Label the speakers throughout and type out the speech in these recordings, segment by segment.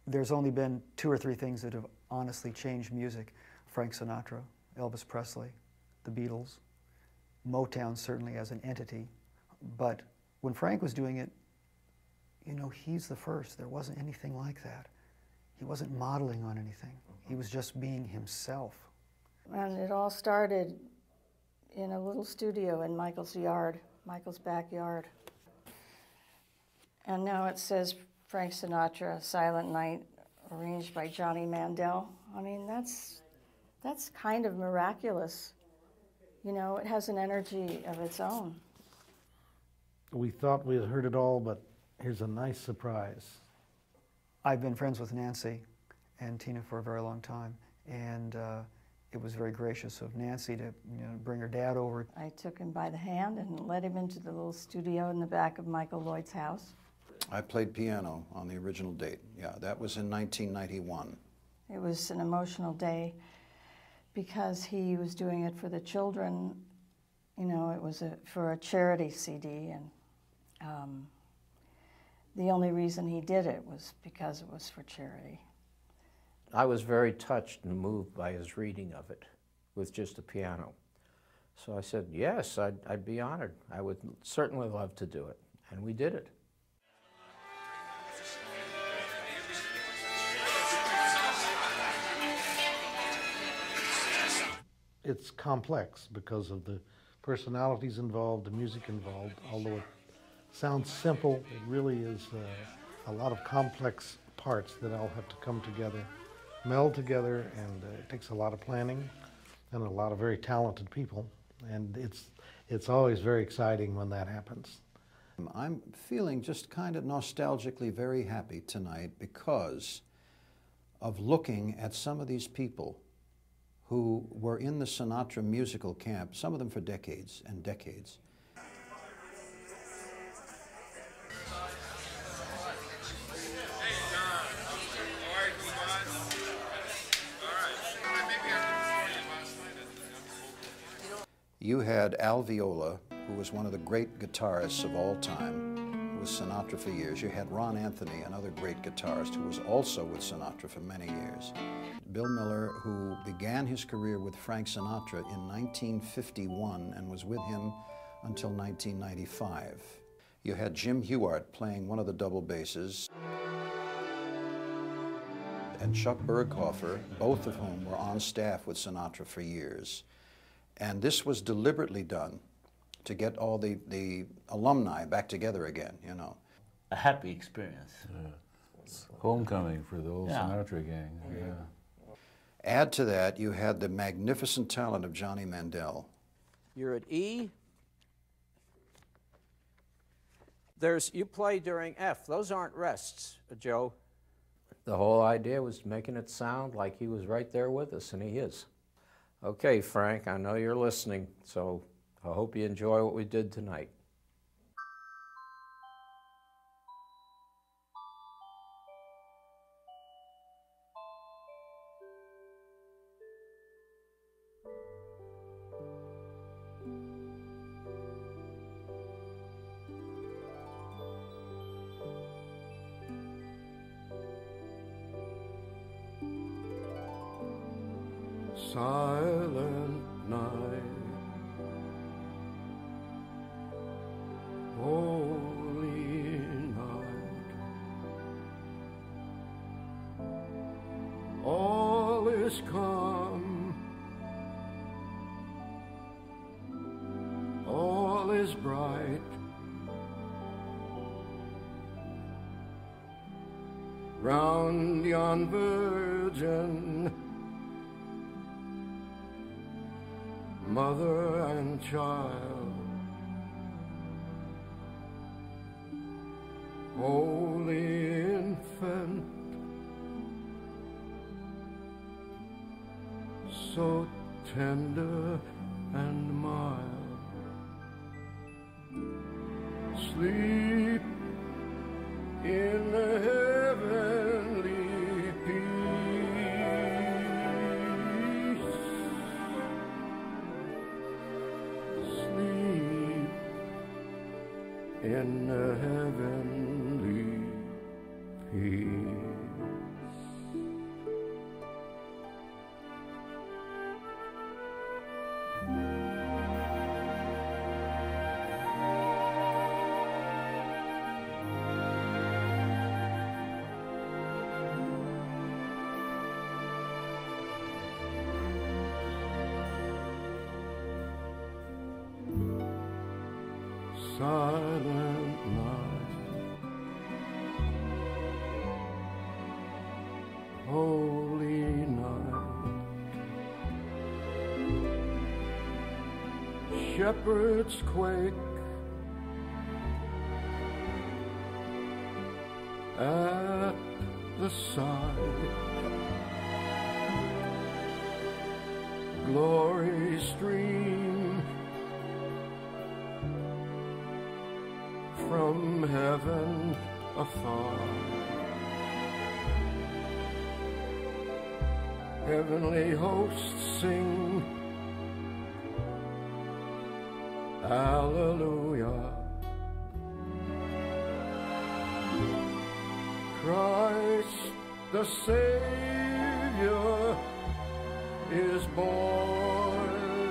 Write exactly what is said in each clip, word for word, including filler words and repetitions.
Speaker 1: There's only been two or three things that have honestly changed music. Frank Sinatra, Elvis Presley, the Beatles, Motown certainly as an entity. But when Frank was doing it, you know, he's the first. There wasn't anything like that. He wasn't modeling on anything. He was just being himself.
Speaker 2: And it all started in a little studio in Michael's yard, Michael's backyard. And now it says Frank Sinatra, Silent Night, arranged by Johnny Mandel. I mean, that's, that's kind of miraculous. You know, it has an energy of its own.
Speaker 3: We thought we had heard it all, but here's a nice surprise.
Speaker 1: I've been friends with Nancy and Tina for a very long time, and uh, it was very gracious of Nancy to, you know, bring her dad over.
Speaker 2: I took him by the hand and led him into the little studio in the back of Michael Lloyd's house.
Speaker 4: I played piano on the original date. Yeah, that was in nineteen ninety-one.
Speaker 2: It was an emotional day because he was doing it for the children. You know, it was a, for a charity C D, and um, the only reason he did it was because it was for charity.
Speaker 5: I was very touched and moved by his reading of it with just a piano. So I said, yes, I'd, I'd be honored. I would certainly love to do it. And we did it.
Speaker 3: It's complex because of the personalities involved, the music involved. Although it sounds simple, it really is uh, a lot of complex parts that all have to come together, meld together, and uh, it takes a lot of planning and a lot of very talented people. And it's, it's always very exciting when that happens.
Speaker 4: I'm feeling just kind of nostalgically very happy tonight because of looking at some of these people who were in the Sinatra musical camp, some of them for decades and decades. You had Al Viola, who was one of the great guitarists of all time, with Sinatra for years. You had Ron Anthony, another great guitarist, who was also with Sinatra for many years. Bill Miller, who began his career with Frank Sinatra in nineteen fifty-one and was with him until nineteen ninety-five. You had Jim Huart playing one of the double basses, and Chuck Berghofer, both of whom were on staff with Sinatra for years. And this was deliberately done to get all the, the alumni back together again, you know.
Speaker 6: A happy experience.
Speaker 7: Yeah. It's homecoming for the old
Speaker 6: Yeah.
Speaker 7: Sinatra gang. Yeah.
Speaker 4: Add to that, you had the magnificent talent of Johnny Mandel.
Speaker 5: You're at E. There's, you play during F. Those aren't rests, Joe. The whole idea was making it sound like he was right there with us, and he is. Okay, Frank, I know you're listening, so I hope you enjoy what we did tonight.
Speaker 8: Silent night, holy night, all is calm, all is bright, round yon virgin mother and child, holy infant, so tender and mild, sleep in the heavenly in the heavenly peace. silent night. Holy night. Shepherds quake at the sight. Glory stream from heaven afar. Heavenly hosts sing Hallelujah. Christ the Savior is born.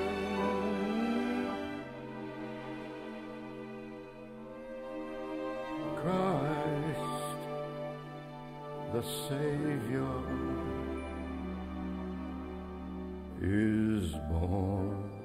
Speaker 8: Christ the Savior is born.